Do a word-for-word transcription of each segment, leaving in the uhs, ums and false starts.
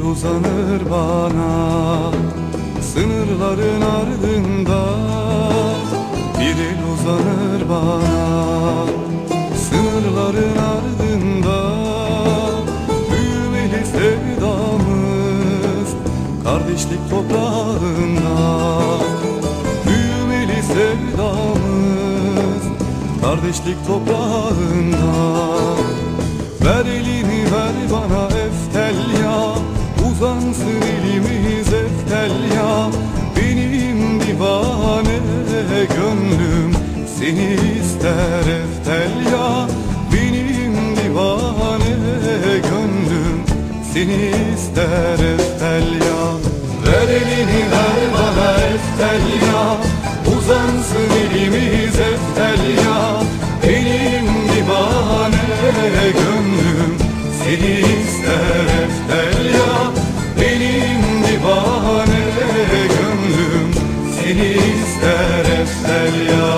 uzanır bana sınırların ardında. Bir el uzanır bana sınırların ardında. Büyümeli sevdamız kardeşlik toprağında. Büyümeli sevdamız kardeşlik toprağında. Ver elini ver bana Eftelya, uzansın elimiz Eftelya. Benim divane gönlüm seni ister Eftelya. Benim divane gönlüm seni ister Eftelya. Ver elini ver bana Eftelya, uzansın elimiz Eftelya. Benim divane gönlüm seni ister Eftelya. Benim divane gönlüm seni ister Eftelya.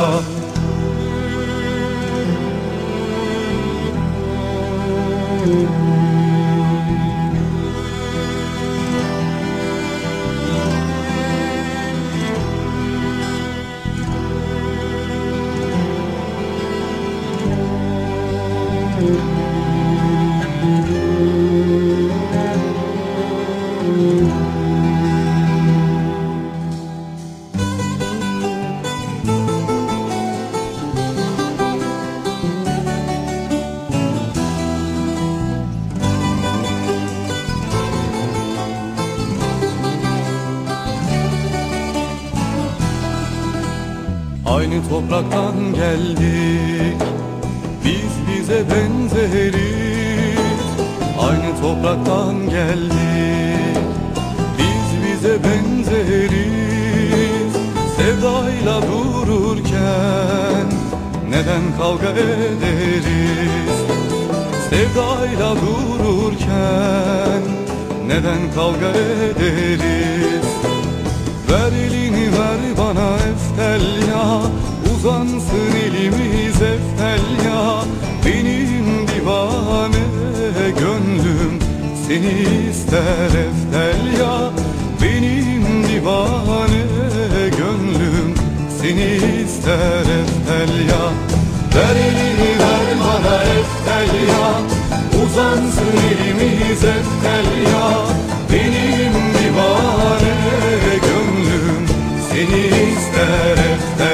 Aynı topraktan geldik, biz bize benzeriz. Aynı topraktan geldik, biz bize benzeriz. Sevdayla dururken neden kavga ederiz? Sevdayla dururken neden kavga ederiz? Ver elini ver bana Eftelya, uzansın elimiz Eftelya. Benim divane gönlüm seni ister Eftelya. Benim divane gönlüm seni ister Eftelya. Ver elini ver bana Eftelya, uzansın elimiz Eftelya. Benim divane gönlüm seni ister Eftelya.